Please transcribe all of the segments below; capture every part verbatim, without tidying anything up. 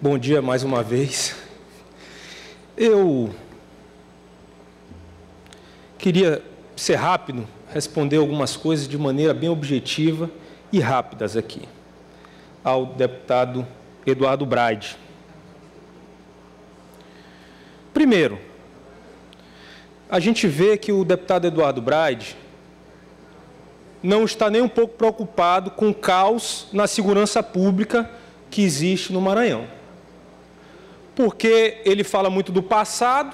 Bom dia mais uma vez. Eu queria ser rápido, responder algumas coisas de maneira bem objetiva e rápidas aqui, ao deputado Eduardo Braide. Primeiro, a gente vê que o deputado Eduardo Braide não está nem um pouco preocupado com o caos na segurança pública que existe no Maranhão. Porque ele fala muito do passado,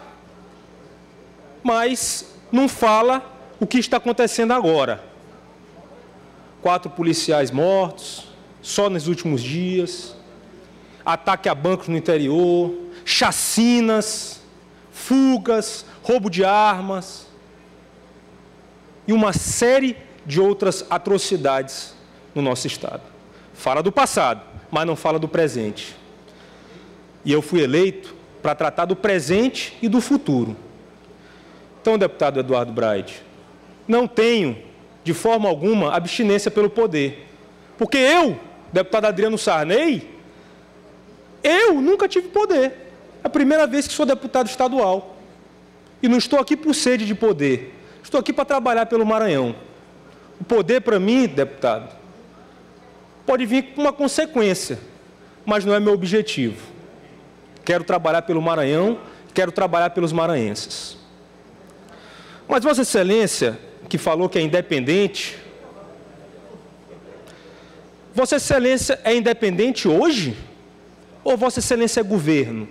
mas não fala o que está acontecendo agora. Quatro policiais mortos, só nos últimos dias, ataque a bancos no interior, chacinas, fugas, roubo de armas e uma série de outras atrocidades no nosso estado. Fala do passado, mas não fala do presente. E eu fui eleito para tratar do presente e do futuro. Então, deputado Eduardo Braide, não tenho, de forma alguma, abstinência pelo poder. Porque eu, deputado Adriano Sarney, eu nunca tive poder. É a primeira vez que sou deputado estadual. E não estou aqui por sede de poder. Estou aqui para trabalhar pelo Maranhão. O poder, para mim, deputado, pode vir com uma consequência, mas não é meu objetivo. Quero trabalhar pelo Maranhão, quero trabalhar pelos maranhenses. Mas Vossa Excelência, que falou que é independente, Vossa Excelência é independente hoje? Ou Vossa Excelência é governo?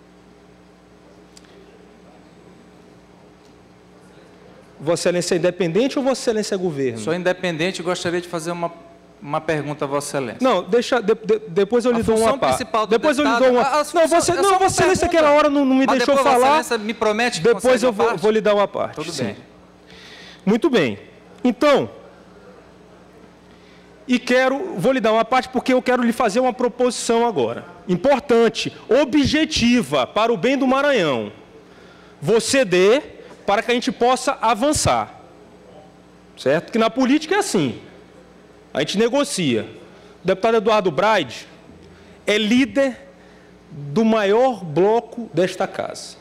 Vossa Excelência é independente ou Vossa Excelência é governo? Sou independente e gostaria de fazer uma, uma pergunta a Vossa Excelência. Não, deixa, de, de, depois eu lhe a dou uma parte. Depois eu lhe dou uma. A, a, não, você, não, Vossa Excelência aquela hora não, não me deixou falar. Vossa Excelência me promete que depois eu vou, vou lhe dar uma parte. Tudo sim. bem. Muito bem. Então, e quero, vou lhe dar uma parte porque eu quero lhe fazer uma proposição agora. Importante, objetiva, para o bem do Maranhão. Você dê para que a gente possa avançar. Certo? Porque na política é assim. A gente negocia. O deputado Eduardo Braide é líder do maior bloco desta casa.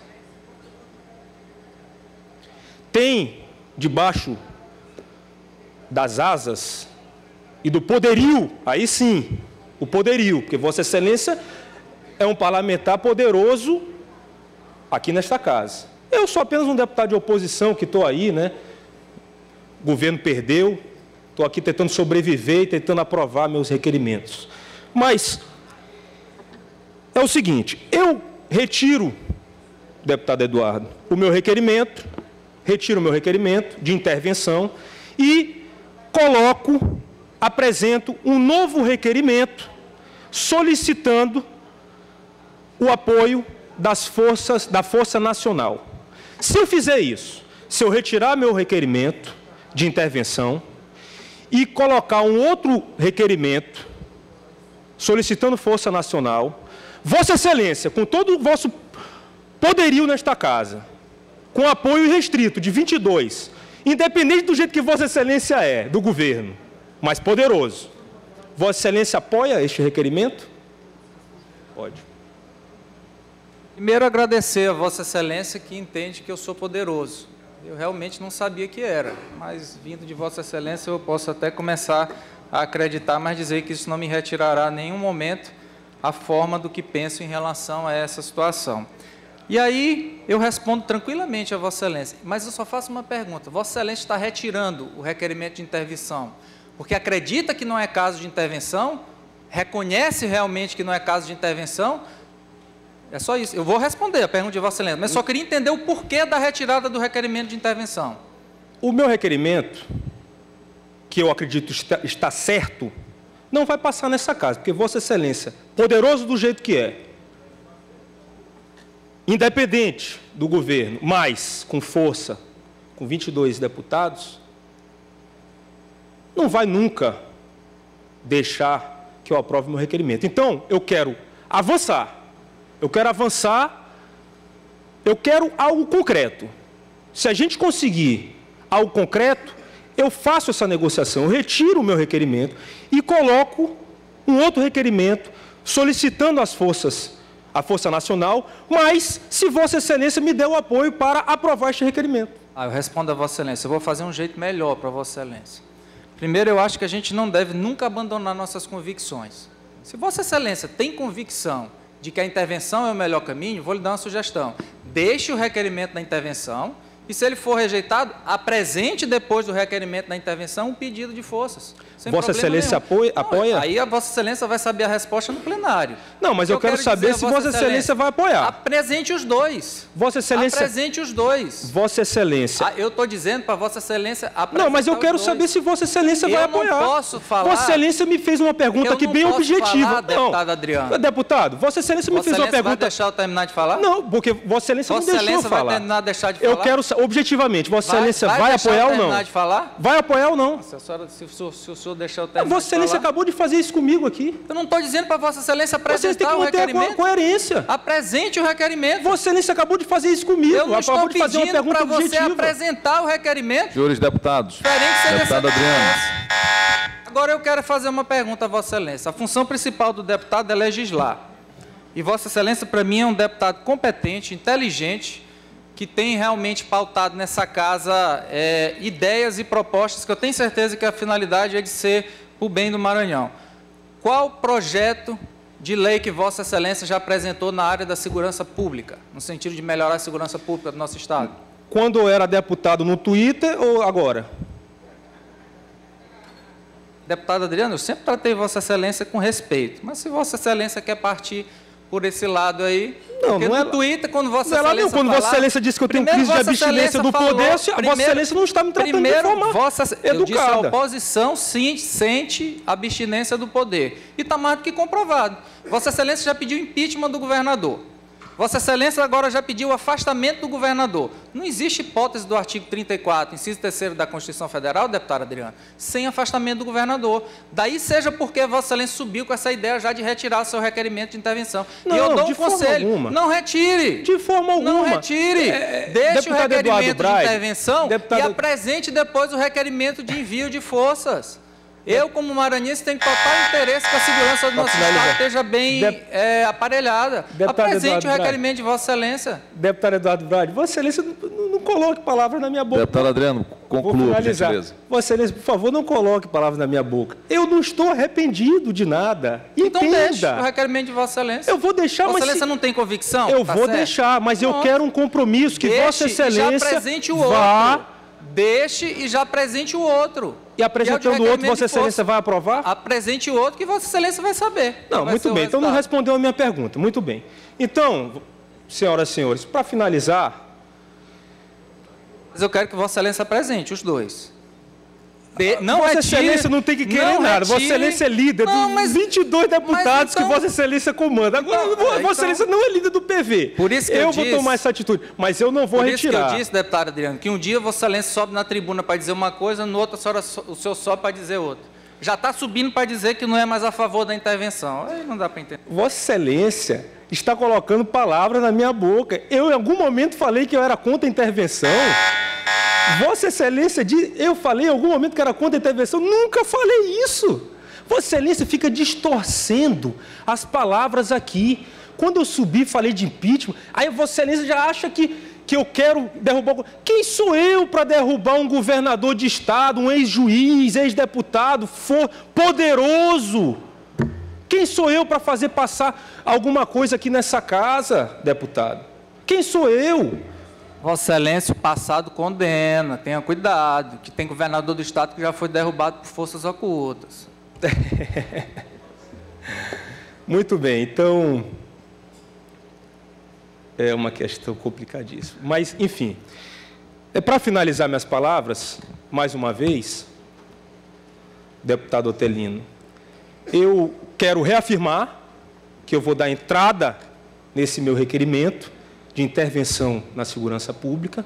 Tem debaixo das asas e do poderio, aí sim, o poderio, porque Vossa Excelência é um parlamentar poderoso aqui nesta casa. Eu sou apenas um deputado de oposição que estou aí, né? O governo perdeu, estou aqui tentando sobreviver e tentando aprovar meus requerimentos. Mas é o seguinte, eu retiro, deputado Eduardo, o meu requerimento, retiro o meu requerimento de intervenção e coloco, apresento um novo requerimento solicitando o apoio das forças, da Força Nacional. Se eu fizer isso, se eu retirar meu requerimento de intervenção e colocar um outro requerimento solicitando Força Nacional, Vossa Excelência, com todo o vosso poderio nesta casa, com apoio irrestrito de vinte e dois, independente do jeito que Vossa Excelência é, do governo, mas poderoso, Vossa Excelência apoia este requerimento? Pode. Primeiro, agradecer a Vossa Excelência que entende que eu sou poderoso. Eu realmente não sabia que era, mas vindo de Vossa Excelência eu posso até começar a acreditar, mas dizer que isso não me retirará em nenhum momento a forma do que penso em relação a essa situação. E aí eu respondo tranquilamente a Vossa Excelência, mas eu só faço uma pergunta. Vossa Excelência está retirando o requerimento de intervenção porque acredita que não é caso de intervenção? Reconhece realmente que não é caso de intervenção? É só isso. Eu vou responder a pergunta de Vossa Excelência, mas só queria entender o porquê da retirada do requerimento de intervenção. O meu requerimento, que eu acredito está, está certo, não vai passar nessa casa, porque Vossa Excelência, poderoso do jeito que é, independente do governo, mas com força, com vinte e dois deputados, não vai nunca deixar que eu aprove meu requerimento. Então, eu quero avançar. Eu quero avançar, eu quero algo concreto. Se a gente conseguir algo concreto, eu faço essa negociação, eu retiro o meu requerimento e coloco um outro requerimento solicitando às forças a Força Nacional, mas se Vossa Excelência me der o apoio para aprovar este requerimento. Ah, eu respondo a Vossa Excelência. Eu vou fazer um jeito melhor para Vossa Excelência. Primeiro, eu acho que a gente não deve nunca abandonar nossas convicções. Se Vossa Excelência tem convicção de que a intervenção é o melhor caminho, vou lhe dar uma sugestão. Deixe o requerimento da intervenção e, se ele for rejeitado, apresente depois do requerimento da intervenção um pedido de forças. Vossa Excelência apoia, não, apoia? Aí a Vossa Excelência vai saber a resposta no plenário. Não, mas eu, eu quero, quero saber se Vossa Excelência, Excelência vai apoiar. Apresente os dois. Vossa Excelência... Apresente os dois. Vossa Excelência... Ah, eu estou dizendo para Vossa Excelência apresentar. Não, mas eu quero saber se Vossa Excelência eu vai apoiar. Eu não posso falar... Vossa Excelência me fez uma pergunta aqui bem objetiva. Falar, não, deputado Adriano. Deputado, Vossa Excelência me Vossa fez uma Excelência pergunta... vai deixar eu terminar de falar? Não, porque Vossa Excelência Vossa não deixou Excelência eu falar. vai terminar de deixar de falar? Eu quero, objetivamente, Vossa vai, Excelência vai, vai apoiar ou não? terminar de falar? Vai apoiar ou não? Se, a senhora, se, o, se o senhor deixar eu terminar Vossa Excelência de falar, acabou de fazer isso comigo aqui. eu não estou dizendo para Vossa Excelência apresentar Vocês têm que o manter requerimento. a coerência. Apresente o requerimento. Vossa Excelência acabou de fazer isso comigo. Eu não acabou estou de fazer uma pedindo pergunta para você objetiva. apresentar o requerimento. Senhores deputados, Diferente seria deputado essa... Adriano. Agora eu quero fazer uma pergunta a Vossa Excelência. A função principal do deputado é legislar. E Vossa Excelência, para mim, é um deputado competente, inteligente, que tem realmente pautado nessa casa é, ideias e propostas que eu tenho certeza que a finalidade é de ser o bem do Maranhão. Qual projeto de lei que Vossa Excelência já apresentou na área da segurança pública, no sentido de melhorar a segurança pública do nosso Estado? Quando eu era deputado no Twitter ou agora? Deputado Adriano, eu sempre tratei Vossa Excelência com respeito, mas se Vossa Excelência quer partir por esse lado aí, não, porque não no é, Twitter, quando Vossa não Excelência não, quando falar, Vossa Excelência disse que eu tenho crise de abstinência do falou, poder, Vossa primeiro, Excelência não está me tratando primeiro, de forma Vossa, educada. Eu disse, a oposição sim, sente abstinência do poder. E está mais do que comprovado. Vossa Excelência já pediu impeachment do governador. Vossa Excelência agora já pediu o afastamento do governador. Não existe hipótese do artigo trinta e quatro, inciso terceiro da Constituição Federal, deputado Adriano, sem afastamento do governador. Daí seja porque Vossa Excelência subiu com essa ideia já de retirar seu requerimento de intervenção. Não, e eu dou um de forma conselho, alguma. não retire. De forma alguma. Não retire. É, Deixe o requerimento Braide, de intervenção deputado... e apresente depois o requerimento de envio de forças. Eu, como maranhense, tenho total interesse que a segurança do nosso Estado esteja bem Dep... é, aparelhada. Deputado Apresente Eduardo o requerimento Braide. de Vossa Excelência. Deputado Eduardo Braide, Vossa Excelência não, não, não coloque palavras na minha boca. Deputado Adriano, conclua, por gentileza. Vossa Excelência, por favor, não coloque palavras na minha boca. Eu não estou arrependido de nada. Então Entenda. deixe o requerimento de Vossa Excelência. Eu vou deixar, Vossa mas... Excelência se... não tem convicção? Eu tá vou certo? deixar, mas Pronto. eu quero um compromisso que Deixe Vossa Excelência e já apresente o vá... outro. Deixe e já apresente o outro. E apresentando o outro, Vossa Excelência vai aprovar? Apresente o outro que Vossa Excelência vai saber. Não, vai muito bem. Então não respondeu a minha pergunta. Muito bem. Então, senhoras e senhores, para finalizar... Mas eu quero que Vossa Excelência apresente os dois. De... Não Vossa retire, Excelência não tem que querer não nada. Retire. Vossa Excelência é líder não, mas, dos vinte e dois deputados então, que Vossa Excelência comanda. Agora, então, Vossa então, Excelência não é líder do P V. Por isso que eu, eu disse, vou tomar essa atitude, mas eu não vou por retirar. Por isso que eu disse, deputado Adriano, que um dia Vossa Excelência sobe na tribuna para dizer uma coisa, no outro senhora, o senhor sobe para dizer outra. Já está subindo para dizer que não é mais a favor da intervenção. Aí não dá para entender. Vossa Excelência está colocando palavras na minha boca. Eu, em algum momento, falei que eu era contra a intervenção. Vossa Excelência, eu falei em algum momento que era contra a intervenção, nunca falei isso. Vossa Excelência fica distorcendo as palavras aqui. Quando eu subi e falei de impeachment, aí Vossa Excelência já acha que, que eu quero derrubar... Quem sou eu para derrubar um governador de Estado, um ex-juiz, ex-deputado, for poderoso? Quem sou eu para fazer passar alguma coisa aqui nessa casa, deputado? Quem sou eu? Vossa Excelência, o passado condena, tenha cuidado, que tem governador do Estado que já foi derrubado por forças ocultas. Muito bem, então, é uma questão complicadíssima. Mas, enfim, é para finalizar minhas palavras, mais uma vez, deputado Otelino, eu quero reafirmar que eu vou dar entrada nesse meu requerimento de intervenção na segurança pública.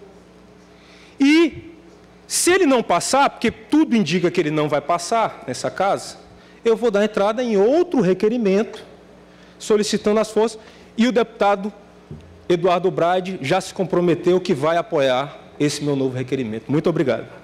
E, se ele não passar, porque tudo indica que ele não vai passar nessa casa, eu vou dar entrada em outro requerimento, solicitando as forças, e o deputado Eduardo Braide já se comprometeu que vai apoiar esse meu novo requerimento. Muito obrigado.